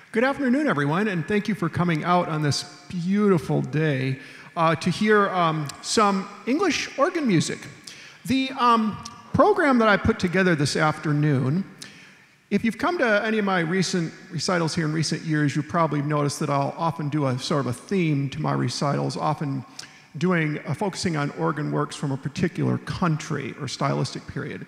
Good afternoon, everyone, and thank you for coming out on this beautiful day to hear some English organ music. The program that I put together this afternoon, if you've come to any of my recent recitals here in recent years, you've probably noticed that I'll often do a sort of a theme to my recitals, often focusing on organ works from a particular country or stylistic period.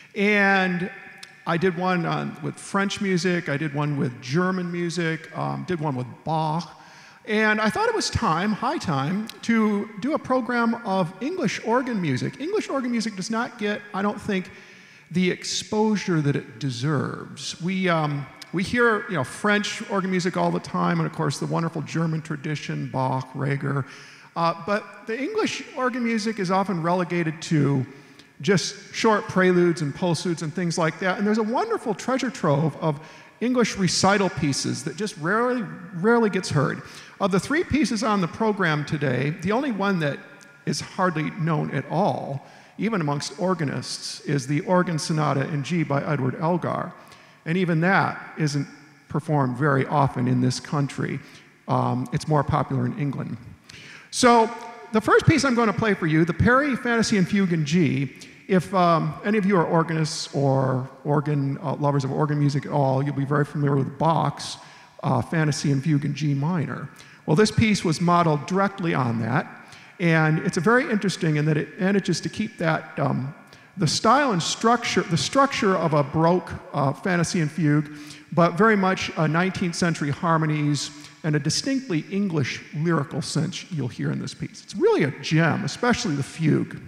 And I did one with French music, I did one with German music, did one with Bach, and I thought it was high time, to do a program of English organ music. English organ music does not get, I don't think, the exposure that it deserves. We hear, French organ music all the time, and of course the wonderful German tradition, Bach, Reger, but the English organ music is often relegated to just short preludes and postludes and things like that. And there's a wonderful treasure trove of English recital pieces that just rarely gets heard. Of the three pieces on the program today, the only one that is hardly known at all, even amongst organists, is the Organ Sonata in G by Edward Elgar. And even that isn't performed very often in this country. It's more popular in England. So the first piece I'm going to play for you, the Perry Fantasy and Fugue in G, if any of you are organists or organ lovers of organ music at all, you'll be very familiar with Bach's Fantasy and Fugue in G minor. Well, this piece was modeled directly on that, and it's very interesting in that it manages to keep that, the style and structure, the structure of a Baroque Fantasy and Fugue, but very much 19th century harmonies, and a distinctly English lyrical sense you'll hear in this piece. It's really a gem, especially the fugue.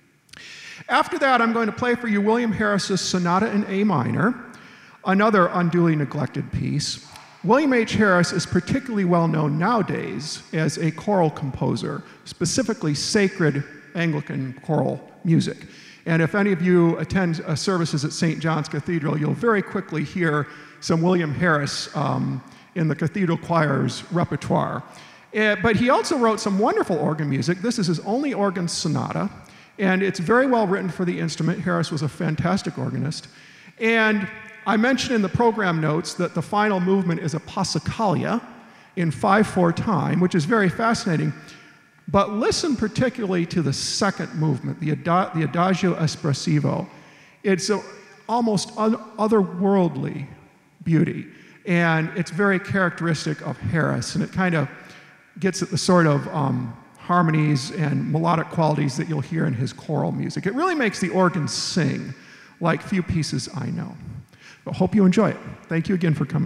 After that, I'm going to play for you William Harris's Sonata in A minor, another unduly neglected piece. William H. Harris is particularly well known nowadays as a choral composer, specifically sacred Anglican choral music. And if any of you attend services at St. John's Cathedral, you'll very quickly hear some William Harris in the Cathedral choir's repertoire. But he also wrote some wonderful organ music. This is his only organ sonata, and it's very well written for the instrument. Harris was a fantastic organist. And I mentioned in the program notes that the final movement is a Passacaglia in 5/4 time, which is very fascinating. But listen particularly to the second movement, the Adagio Espressivo. It's almost otherworldly beauty. And it's very characteristic of Harris, and it kind of gets at the sort of harmonies and melodic qualities that you'll hear in his choral music. It really makes the organ sing like few pieces I know. I hope you enjoy it. Thank you again for coming.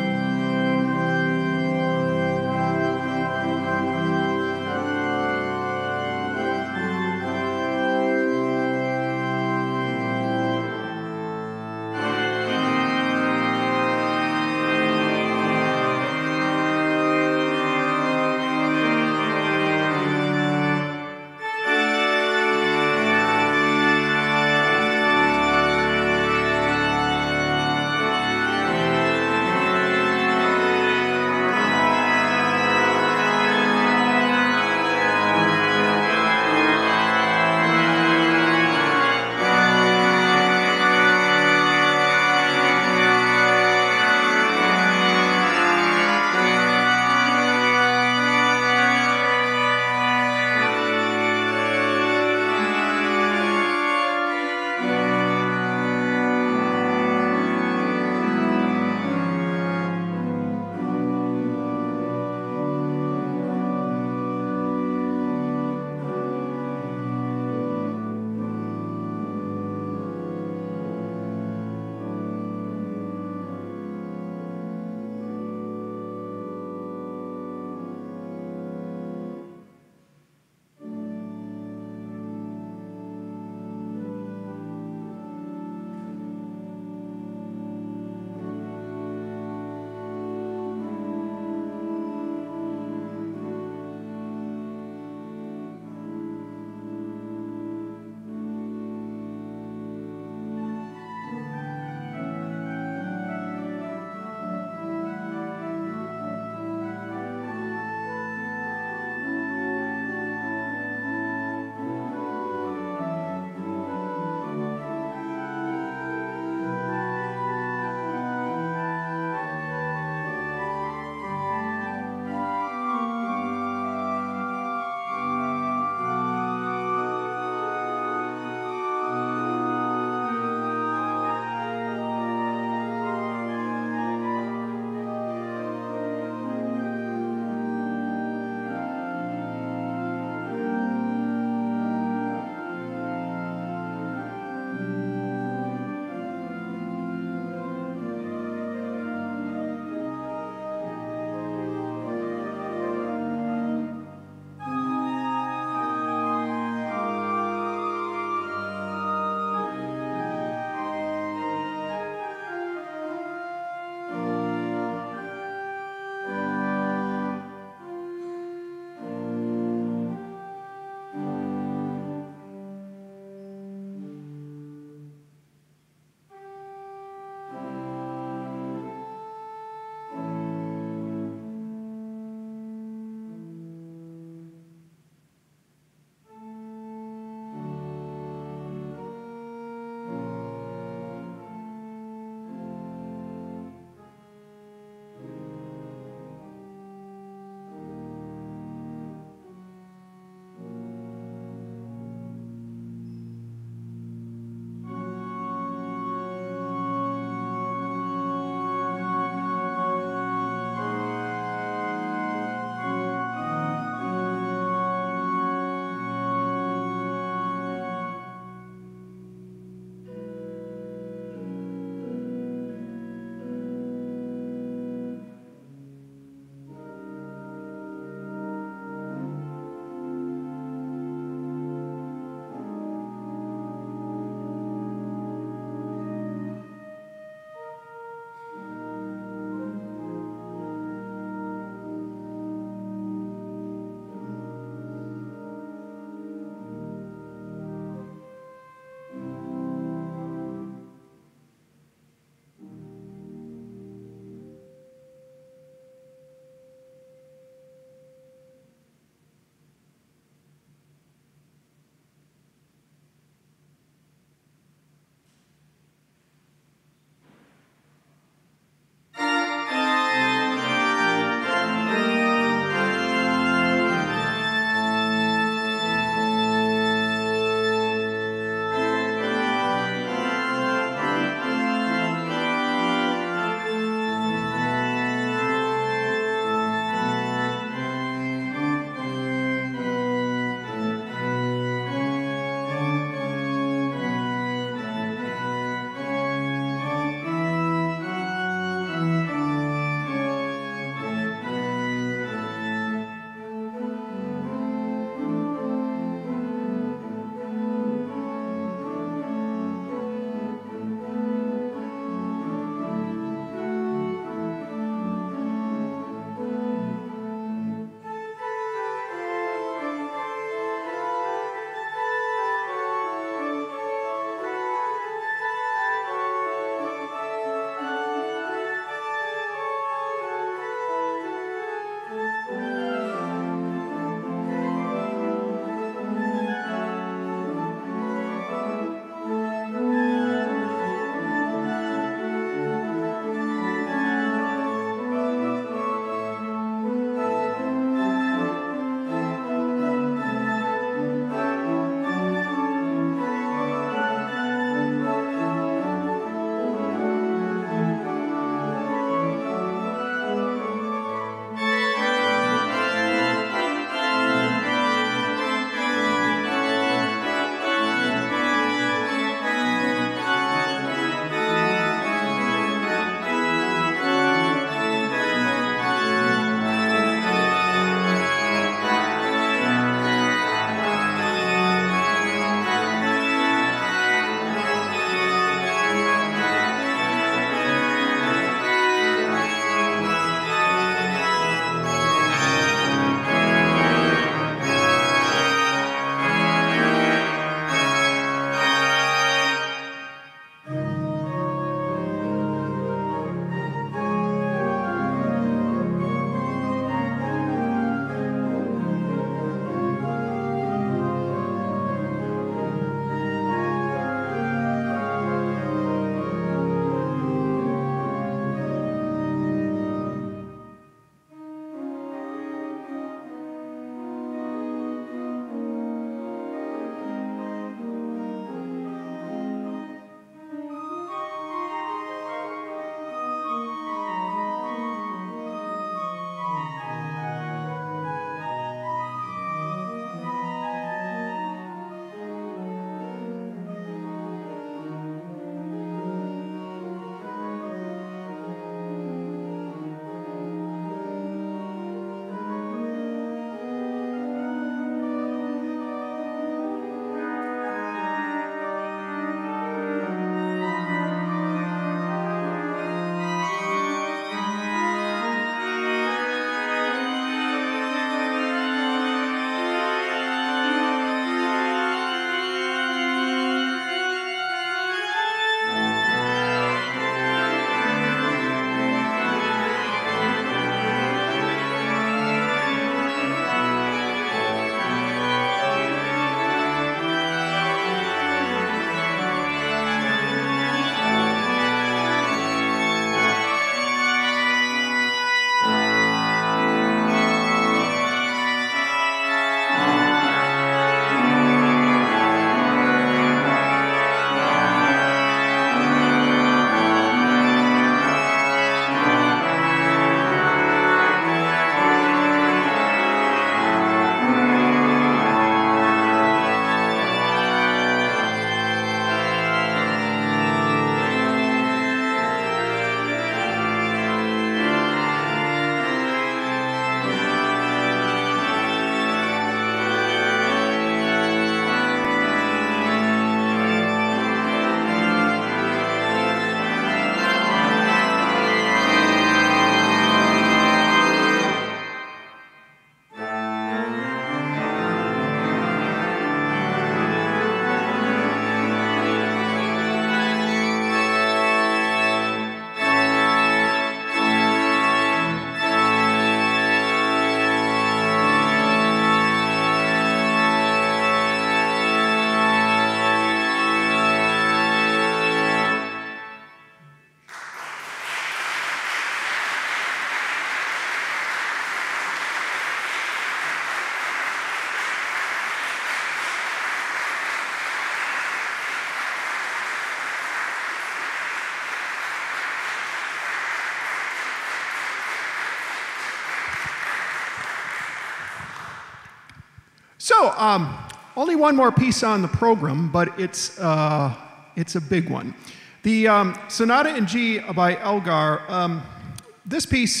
only one more piece on the program, but it's a big one. The Sonata in G by Elgar. This piece,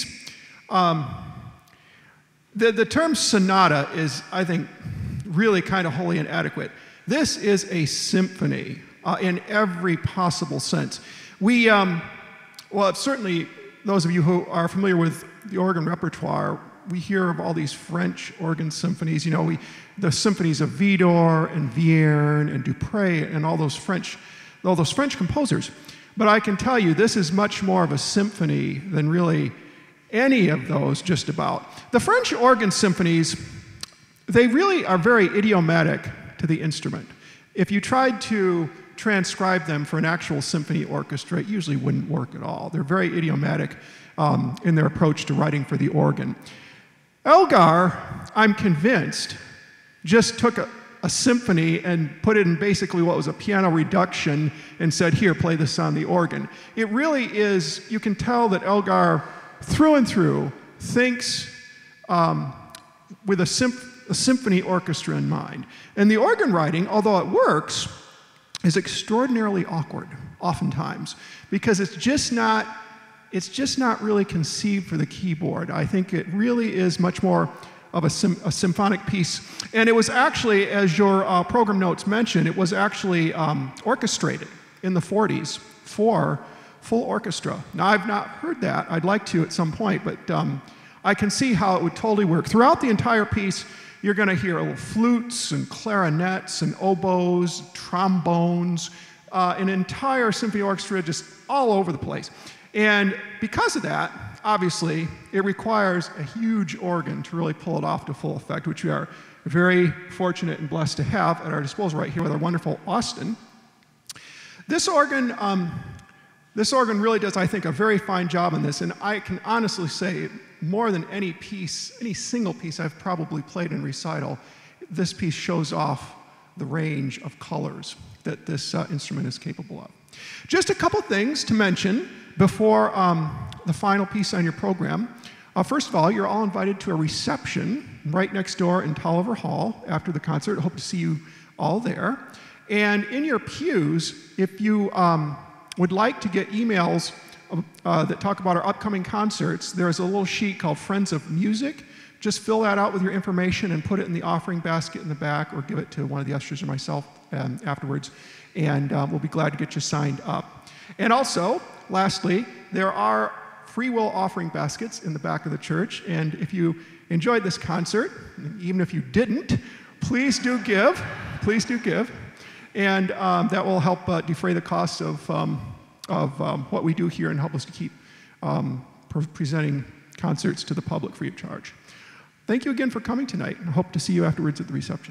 the term sonata is, I think, really kind of wholly inadequate. This is a symphony in every possible sense. Well, certainly those of you who are familiar with the organ repertoire, we hear of all these French organ symphonies. You know, the symphonies of Widor and Vierne and Dupré and all those French composers. But I can tell you, this is much more of a symphony than really any of those, just about. The French organ symphonies, they really are very idiomatic to the instrument. If you tried to transcribe them for an actual symphony orchestra, it usually wouldn't work at all. They're very idiomatic in their approach to writing for the organ. Elgar, I'm convinced, just took a symphony and put it in basically what was a piano reduction and said, here, play this on the organ. It really is, you can tell that Elgar, through and through, thinks with a symphony orchestra in mind. And the organ writing, although it works, is extraordinarily awkward, oftentimes, because it's just not really conceived for the keyboard. I think it really is much more of a symphonic piece. And it was actually, as your program notes mentioned, it was actually orchestrated in the 40s for full orchestra. Now, I've not heard that. I'd like to at some point, but I can see how it would totally work. Throughout the entire piece, you're going to hear little flutes and clarinets and oboes, trombones, an entire symphony orchestra just all over the place. And because of that, obviously, it requires a huge organ to really pull it off to full effect, which we are very fortunate and blessed to have at our disposal right here with our wonderful Austin. This organ really does, I think, a very fine job on this, and I can honestly say, more than any piece, any single piece I've probably played in recital, this piece shows off the range of colors that this instrument is capable of. Just a couple things to mention before the final piece on your program. First of all, you're all invited to a reception right next door in Tolliver Hall after the concert. I hope to see you all there. And in your pews, if you would like to get emails that talk about our upcoming concerts, there's a little sheet called Friends of Music. Just fill that out with your information and put it in the offering basket in the back, or give it to one of the ushers or myself afterwards, and we'll be glad to get you signed up. And also, lastly, there are free will offering baskets in the back of the church, and if you enjoyed this concert, even if you didn't, please do give, and that will help defray the cost of what we do here and help us to keep presenting concerts to the public free of charge. Thank you again for coming tonight, and I hope to see you afterwards at the reception.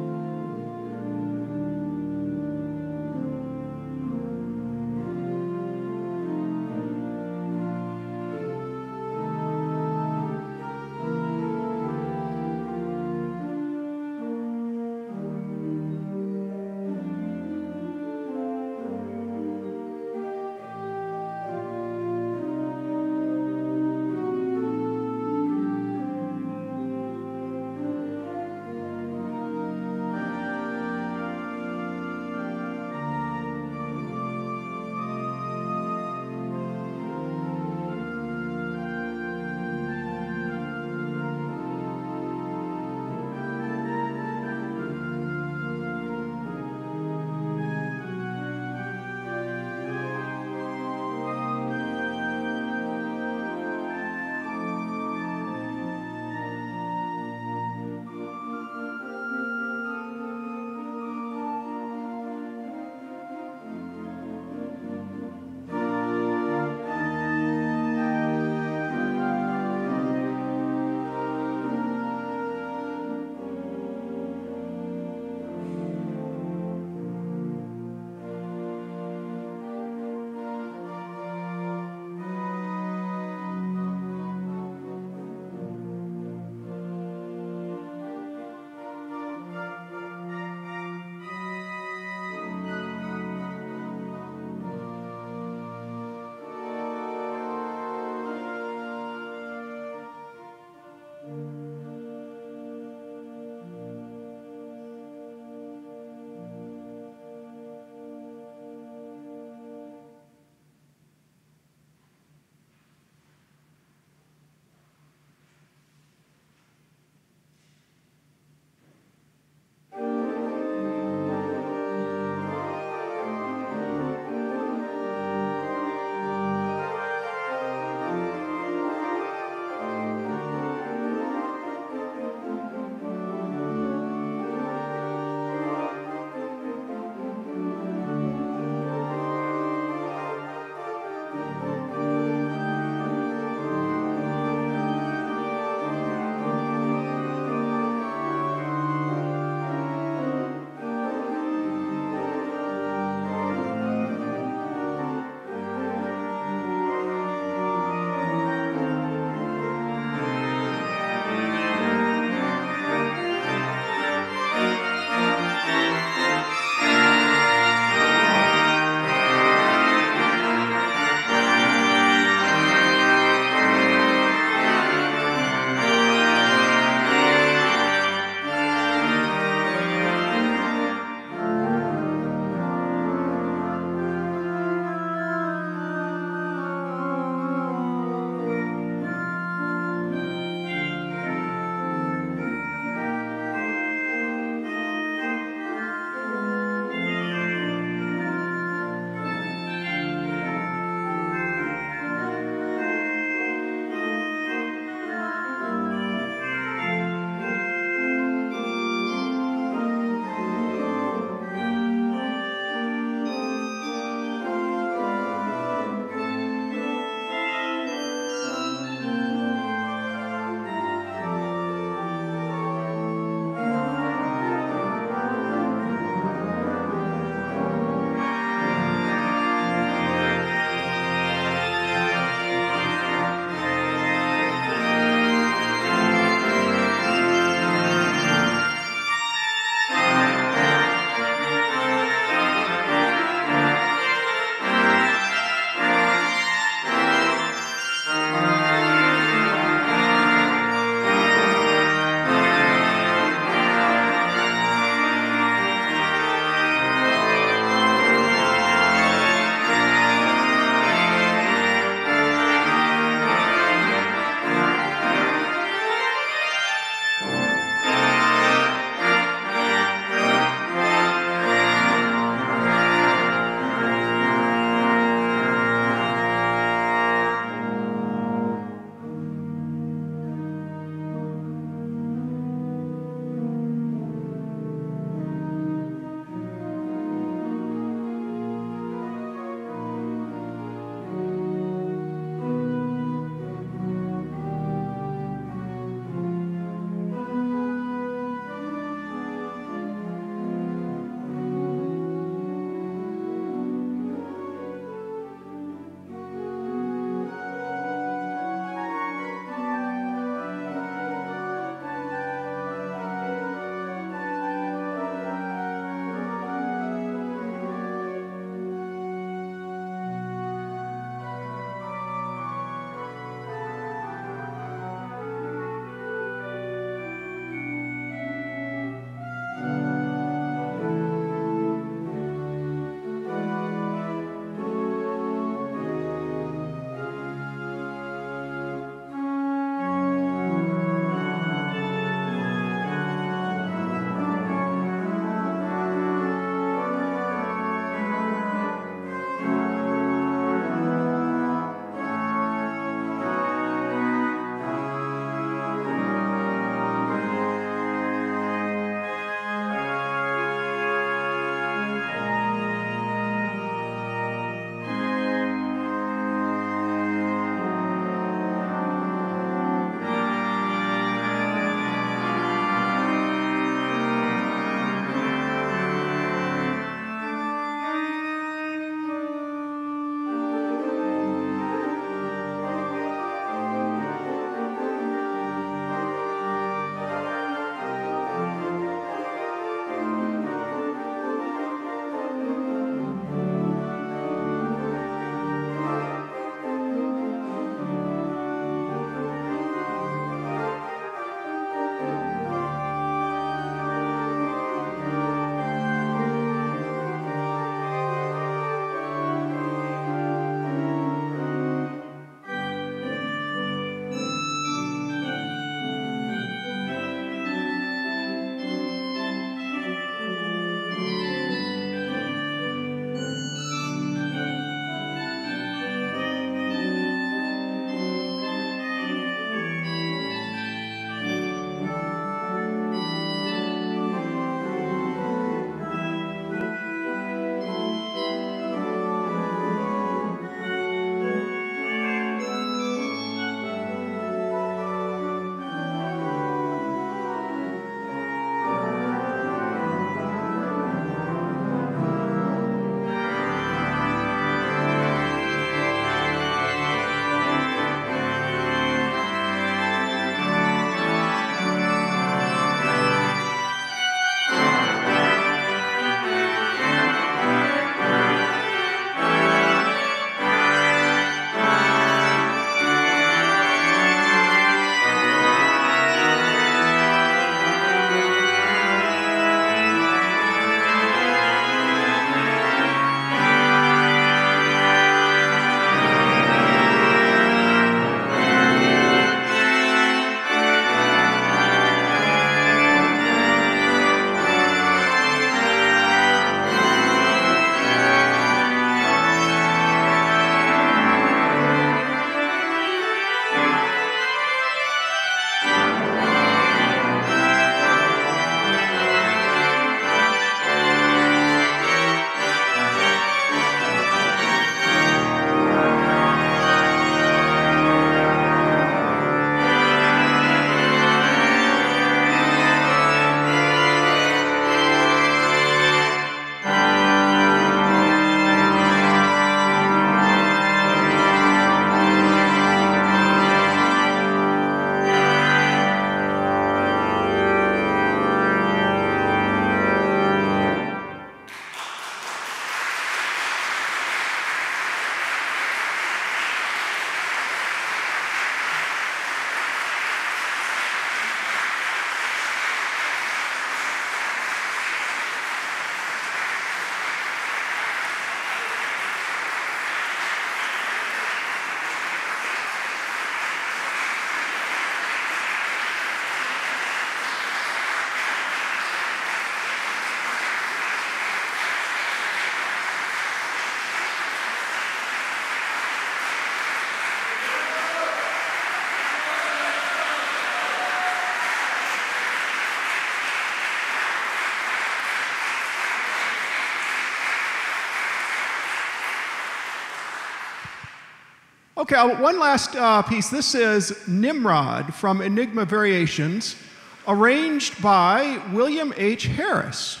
Okay, one last piece. This is Nimrod from Enigma Variations, arranged by William H. Harris.